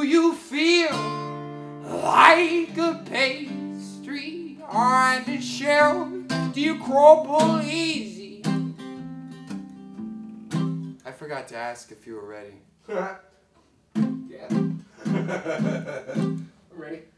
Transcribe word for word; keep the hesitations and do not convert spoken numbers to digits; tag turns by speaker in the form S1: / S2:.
S1: you feel like a pastry on the shelf? Do you crumble easy? I forgot to ask if you were ready.
S2: Yeah. I'm ready.